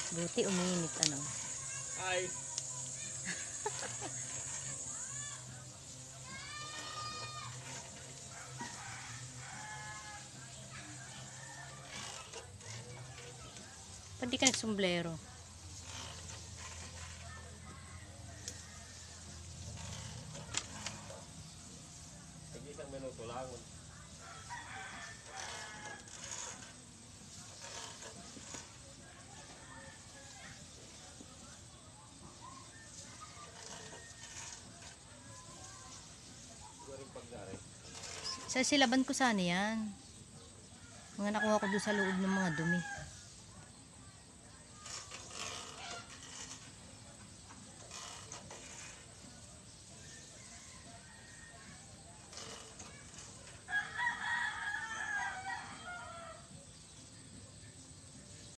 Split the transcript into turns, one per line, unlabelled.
Buti uminit ano.
Ay.
Pwede ka nagsombrero.
Isang minuto lang.
Sa silaban ko sana yan. Mga nakuha ko doon sa loob ng mga dumi.